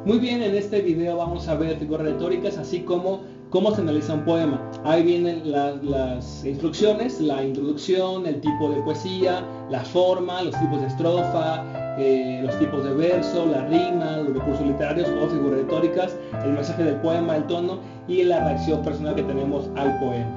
Muy bien, en este video vamos a ver figuras retóricas, así como cómo se analiza un poema. Ahí vienen las instrucciones, la introducción, el tipo de poesía, la forma, los tipos de estrofa, los tipos de verso, la rima, los recursos literarios o figuras retóricas, el mensaje del poema, el tono y la reacción personal que tenemos al poema.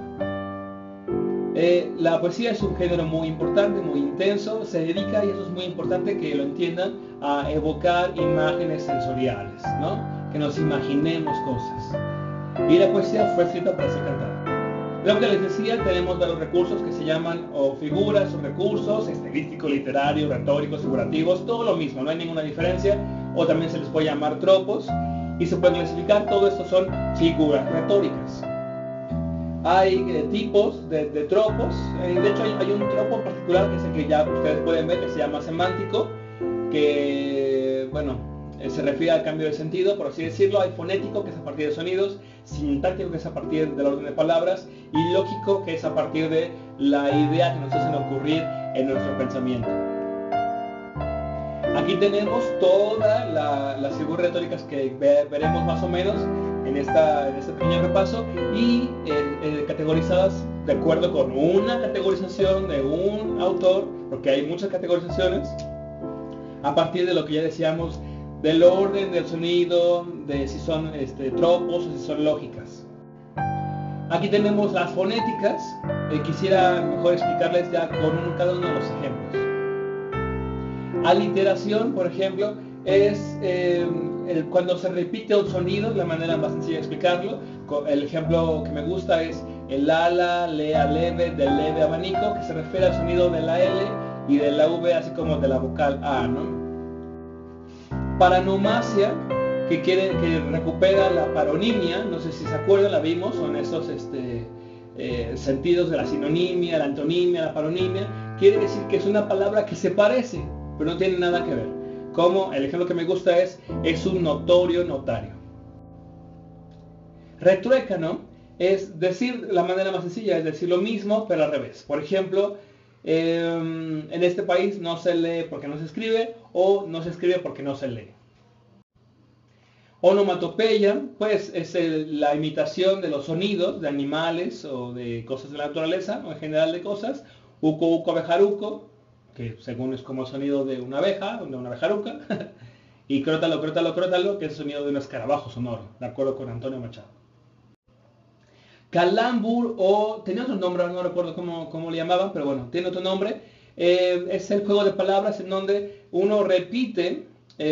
La poesía es un género muy importante, muy intenso, se dedica, y eso es muy importante que lo entiendan, a evocar imágenes sensoriales, ¿no? Que nos imaginemos cosas. Y la poesía fue escrita para ser cantada. Lo que les decía, tenemos varios recursos que se llaman o figuras o recursos, estilísticos, literarios, retóricos, figurativos, todo lo mismo, no hay ninguna diferencia, o también se les puede llamar tropos, y se puede clasificar, todo esto son figuras retóricas. Hay tipos de tropos, de hecho hay un tropo particular que es el que ya ustedes pueden ver, que se llama semántico, que bueno, se refiere al cambio de sentido, por así decirlo. Hay fonético, que es a partir de sonidos, sintáctico, que es a partir del orden de palabras, y lógico, que es a partir de la idea que nos hacen ocurrir en nuestro pensamiento. Aquí tenemos todas las figuras retóricas que veremos más o menos en este pequeño repaso, y categorizadas de acuerdo con una categorización de un autor, porque hay muchas categorizaciones, a partir de lo que ya decíamos, del orden del sonido, de si son tropos o si son lógicas. Aquí tenemos las fonéticas. Quisiera mejor explicarles ya con cada uno de los ejemplos. Aliteración, por ejemplo, es cuando se repite un sonido, la manera más sencilla de explicarlo. El ejemplo que me gusta es el ala, lea, leve, del leve abanico, que se refiere al sonido de la L y de la V, así como de la vocal A, ¿no? Paranomasia, que recupera la paronimia, no sé si se acuerdan, la vimos, son esos sentidos de la sinonimia, la antonimia, la paronimia. Quiere decir que es una palabra que se parece, pero no tiene nada que ver. Como el ejemplo que me gusta es un notorio notario. Retruécano es decir, la manera más sencilla es decir lo mismo, pero al revés. Por ejemplo, en este país no se lee porque no se escribe, o no se escribe porque no se lee. Onomatopeya, pues es la imitación de los sonidos de animales o de cosas de la naturaleza, o en general de cosas. Uco, uco, abejaruco, que según es como el sonido de una abeja, de una abejaruca. Y crótalo, crótalo, crótalo, que es el sonido de un escarabajo sonoro, de acuerdo con Antonio Machado. Calambur, o tenía otro nombre, no recuerdo cómo le llamaban, pero bueno, tiene otro nombre. Es el juego de palabras en donde uno repite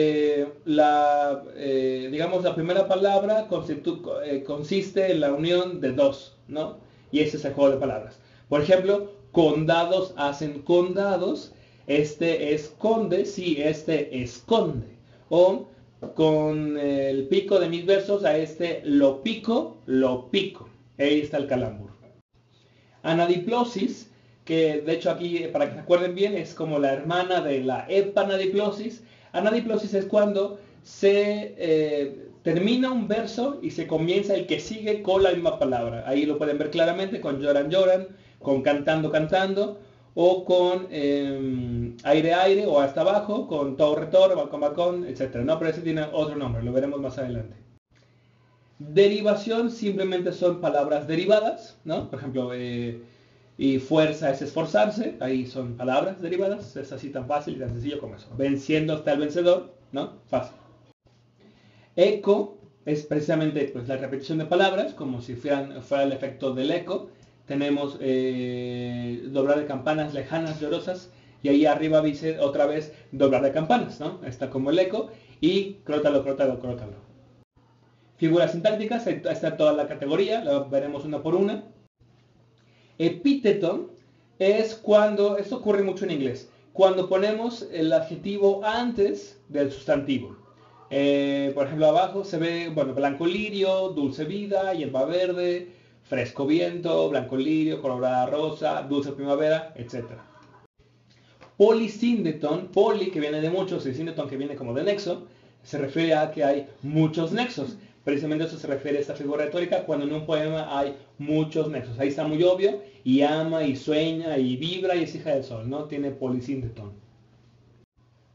digamos, la primera palabra consiste en la unión de dos, ¿no? Y ese es el juego de palabras. Por ejemplo, condados hacen condados, este esconde, sí, este esconde. O con el pico de mis versos, a este lo pico, lo pico. Ahí está el calambur. Anadiplosis, que de hecho aquí, para que se acuerden bien, es como la hermana de la epanadiplosis. Anadiplosis es cuando se termina un verso y se comienza el que sigue con la misma palabra. Ahí lo pueden ver claramente con lloran, lloran, con cantando, cantando, o con aire, aire, o hasta abajo, con torre, torre, balcón, balcón, etc. No, pero ese tiene otro nombre, lo veremos más adelante. Derivación simplemente son palabras derivadas, ¿no? Por ejemplo, y fuerza es esforzarse, ahí son palabras derivadas, es así tan fácil y tan sencillo como eso. Venciendo hasta el vencedor, ¿no? Fácil. Eco es precisamente pues, la repetición de palabras, como si fuera el efecto del eco. Tenemos doblar de campanas lejanas, llorosas, y ahí arriba dice otra vez doblar de campanas, ¿no? Está como el eco, y crótalo, crótalo, crótalo. Figuras sintácticas, está toda la categoría, la veremos una por una. Epíteto es cuando, esto ocurre mucho en inglés, cuando ponemos el adjetivo antes del sustantivo. Por ejemplo, abajo se ve, bueno, blanco lirio, dulce vida, hierba verde, fresco viento, blanco lirio, colorada rosa, dulce primavera, etc. Polisíndeton, poli que viene de muchos y síndeton que viene como de nexo, se refiere a que hay muchos nexos. Precisamente eso se refiere a esta figura retórica, cuando en un poema hay muchos nexos. Ahí está muy obvio, y ama, y sueña, y vibra, y es hija del sol, ¿no? Tiene polisíndeton.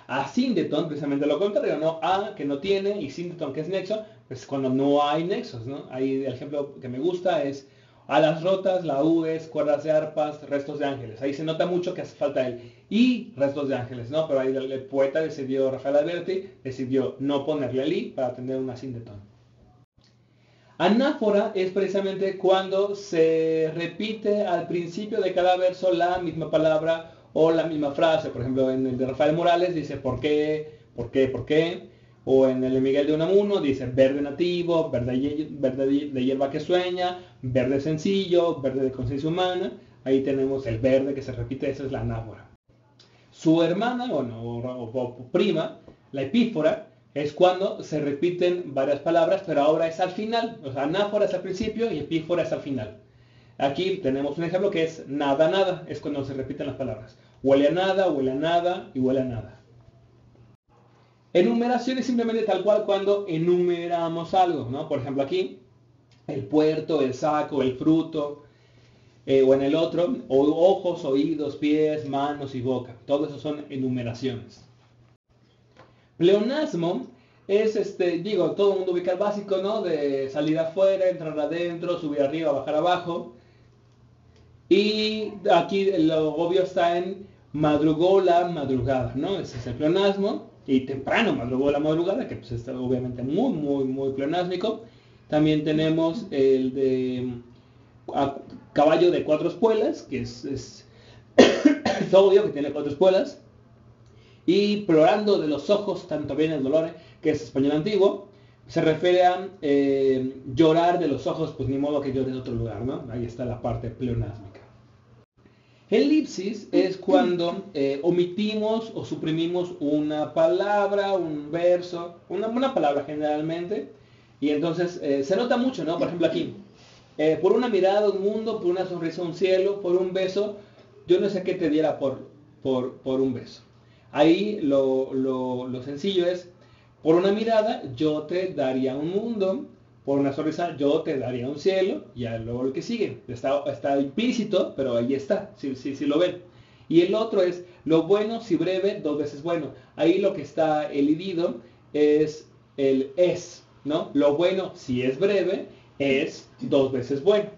Asíndeton, precisamente lo contrario, ¿no? A, que no tiene, y síndeton, que es nexo, pues cuando no hay nexos, ¿no? Ahí el ejemplo que me gusta es alas rotas, laúdes, cuerdas de arpas, restos de ángeles. Ahí se nota mucho que hace falta el y restos de ángeles, ¿no? Pero ahí el poeta decidió, Rafael Alberti, decidió no ponerle el i para tener un asíndetón. Anáfora es precisamente cuando se repite al principio de cada verso la misma palabra o la misma frase. Por ejemplo, en el de Rafael Morales dice ¿por qué? ¿Por qué? ¿Por qué? O en el de Miguel de Unamuno dice verde nativo, verde de hierba que sueña, verde sencillo, verde de conciencia humana. Ahí tenemos el verde que se repite, esa es la anáfora. Su hermana, o prima, la epífora, es cuando se repiten varias palabras, pero ahora es al final. O sea, anáfora es al principio y epífora es al final. Aquí tenemos un ejemplo que es nada, nada, es cuando se repiten las palabras. Huele a nada y huele a nada. Enumeración es simplemente tal cual cuando enumeramos algo, ¿no? Por ejemplo aquí, el puerto, el saco, el fruto, o en el otro, ojos, oídos, pies, manos y boca. Todo eso son enumeraciones. Pleonasmo es, todo el mundo ubica el básico, ¿no? De salir afuera, entrar adentro, subir arriba, bajar abajo. Y aquí lo obvio está en madrugó la madrugada, ¿no? Ese es el pleonasmo. Y temprano madrugó la madrugada, que pues está obviamente muy pleonásmico. También tenemos el de caballo de 4 espuelas, que es obvio que tiene 4 espuelas. Y plorando de los ojos, tanto viene el dolor, que es español antiguo, se refiere a llorar de los ojos, pues ni modo que llore en otro lugar, ¿no? Ahí está la parte pleonásmica. Elipsis es cuando omitimos o suprimimos una palabra, un verso, una palabra generalmente, y entonces se nota mucho, ¿no? Por ejemplo aquí, por una mirada un mundo, por una sonrisa un cielo, por un beso, yo no sé qué te diera por un beso. Ahí lo sencillo es, por una mirada yo te daría un mundo, por una sonrisa yo te daría un cielo, y luego lo que sigue. Está implícito, pero ahí está, si lo ven. Y el otro es, lo bueno si breve, 2 veces bueno. Ahí lo que está elidido es el es, ¿no? Lo bueno si es breve, es 2 veces bueno.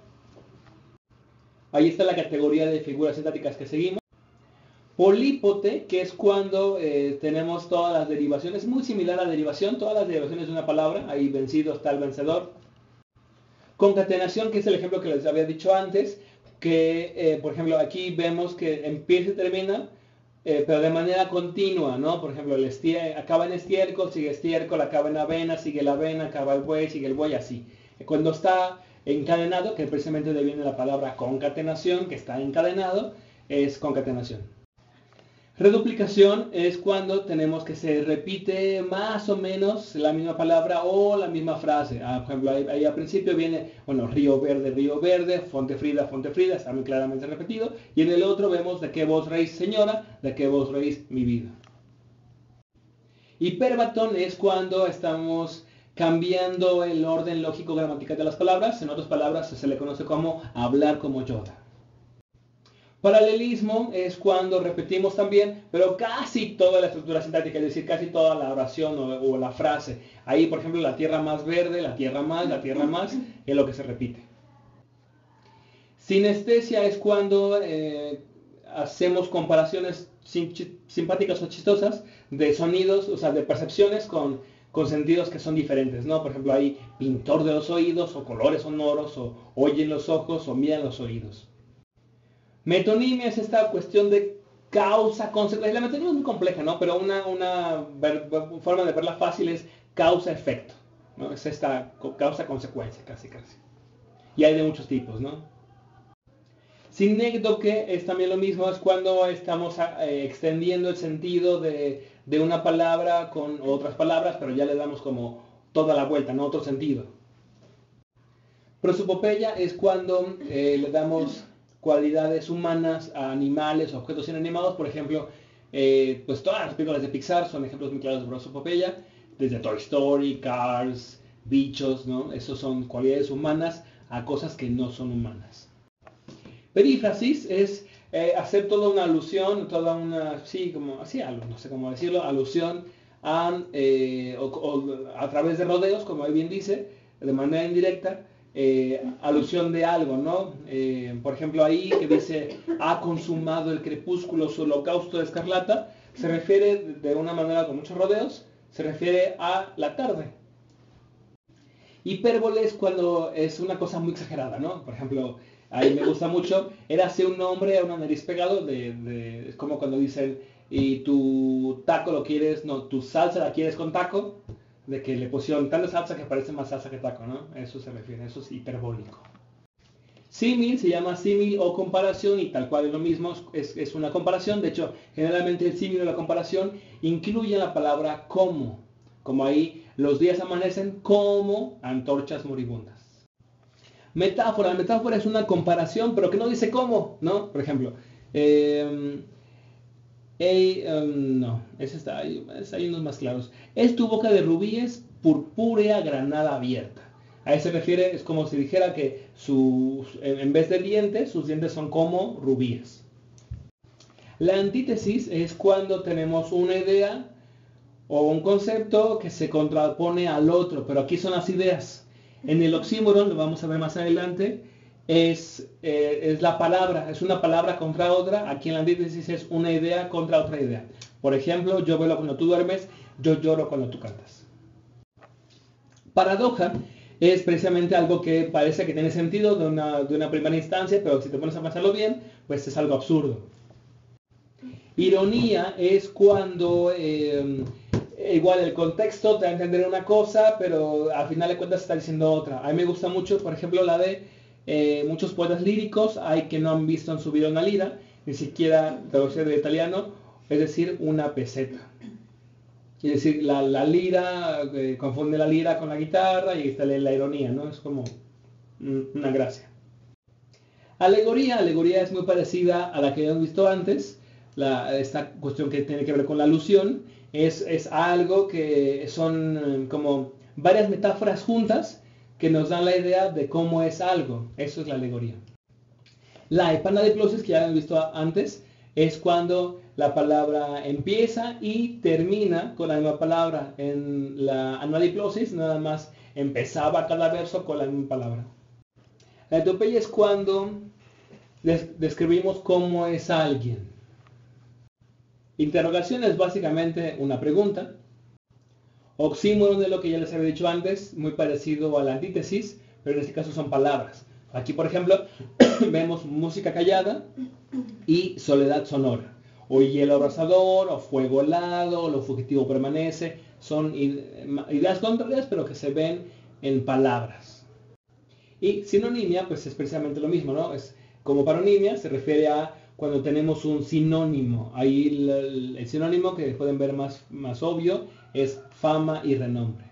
Ahí está la categoría de figuras sintácticas que seguimos. Polípote, que es cuando tenemos todas las derivaciones, muy similar a la derivación, todas las derivaciones de una palabra, ahí vencido está el vencedor. Concatenación, que es el ejemplo que les había dicho antes, que por ejemplo aquí vemos que empieza y termina, pero de manera continua, ¿no? Por ejemplo, acaba en estiércol, acaba en avena, sigue la avena, acaba el buey, así. Cuando está encadenado, que precisamente de ahí viene la palabra concatenación, que está encadenado, es concatenación. Reduplicación es cuando tenemos que se repite más o menos la misma palabra o la misma frase. Por ejemplo, ahí al principio viene, río verde, fonte Frida, está muy claramente repetido. Y en el otro vemos de qué vos reís señora, de qué vos reís mi vida. Hiperbatón es cuando estamos cambiando el orden lógico gramatical de las palabras. En otras palabras se le conoce como hablar como Yoda. Paralelismo es cuando repetimos también, pero casi toda la estructura sintáctica, es decir, casi toda la oración o la frase. Ahí, por ejemplo, la tierra más verde, la tierra más, es lo que se repite. Sinestesia es cuando hacemos comparaciones simpáticas o chistosas de sonidos, o sea, de percepciones con sentidos que son diferentes, ¿no? Por ejemplo, hay pintor de los oídos, o colores sonoros, o oyen los ojos, o miran los oídos. Metonimia es esta cuestión de causa-consecuencia. La metonimia es muy compleja, ¿no? Pero una forma de verla fácil es causa-efecto, ¿no? Es esta causa-consecuencia, casi. Y hay de muchos tipos, ¿no? Sinécdoque es también lo mismo, es cuando estamos extendiendo el sentido de una palabra con otras palabras, pero ya le damos como toda la vuelta, ¿no? Otro sentido. Prosopopeya es cuando le damos cualidades humanas a animales, objetos inanimados. Por ejemplo, pues todas las películas de Pixar son ejemplos muy claros de prosopopeya, desde Toy Story, Cars, bichos, ¿no? Esos son cualidades humanas a cosas que no son humanas. Perífrasis es hacer toda una alusión, toda una, sí, como, así, no sé cómo decirlo, alusión a, o a través de rodeos, como él bien dice, de manera indirecta, alusión de algo, ¿no? Por ejemplo, ahí que dice, ha consumado el crepúsculo su holocausto de escarlata, se refiere de una manera con muchos rodeos, se refiere a la tarde. Hipérbole es cuando es una cosa muy exagerada, ¿no? Por ejemplo, ahí me gusta mucho, érase un hombre a una nariz pegado, es como cuando dicen, y tu taco lo quieres, no, tu salsa la quieres con taco, de que le pusieron tanta salsa que parece más salsa que taco, ¿no? Eso se refiere, eso es hiperbólico. Símil se llama símil o comparación y tal cual es lo mismo, es una comparación. De hecho, generalmente el símil o la comparación incluye la palabra como ahí los días amanecen como antorchas moribundas. Metáfora, la metáfora es una comparación, pero que no dice cómo, ¿no? Por ejemplo, no, ese está ahí, hay unos más claros. Es tu boca de rubíes, purpúrea granada abierta. A eso se refiere, es como si dijera que en vez de dientes, sus dientes son como rubíes. La antítesis es cuando tenemos una idea o un concepto que se contrapone al otro, pero aquí son las ideas. En el oxímoron, lo vamos a ver más adelante, es la palabra, es una palabra contra otra. Aquí en la antítesis es una idea contra otra idea. Por ejemplo, yo veo cuando tú duermes, yo lloro cuando tú cantas. Paradoja es precisamente algo que parece que tiene sentido de una primera instancia, pero si te pones a pensarlo bien, pues es algo absurdo. Ironía es cuando igual el contexto te va a entender una cosa, pero al final de cuentas está diciendo otra. A mí me gusta mucho, por ejemplo, la de muchos poetas líricos, hay que no han visto en su vida una lira, ni siquiera traducir de italiano, es decir, una peseta. Es decir, la lira, confunde la lira con la guitarra y está la ironía, ¿no? Es como una gracia. Alegoría es muy parecida a la que hemos visto antes, esta cuestión que tiene que ver con la alusión, es algo que son como varias metáforas juntas que nos dan la idea de cómo es algo. Eso es la alegoría. La epanadiplosis, que ya hemos visto antes, es cuando la palabra empieza y termina con la misma palabra. En la anadiplosis nada más empezaba cada verso con la misma palabra. La etopeya es cuando describimos cómo es alguien. Interrogación es básicamente una pregunta. Oxímoron de lo que ya les había dicho antes, muy parecido a la antítesis, pero en este caso son palabras. Aquí, por ejemplo, vemos música callada y soledad sonora. O hielo abrasador, o fuego helado, o lo fugitivo permanece. Son ideas contrarias, pero que se ven en palabras. Y sinonimia, pues es precisamente lo mismo, ¿no? Es como paronimia, se refiere a cuando tenemos un sinónimo. Ahí el sinónimo que pueden ver más obvio es fama y renombre.